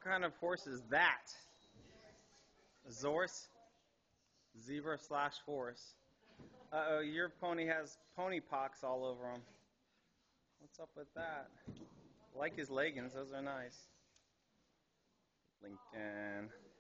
kind of horse is that? A Zorse? Zebra slash horse. Uh-oh, your pony has pony pox all over him. What's up with that? I like his leggings, those are nice. Lincoln.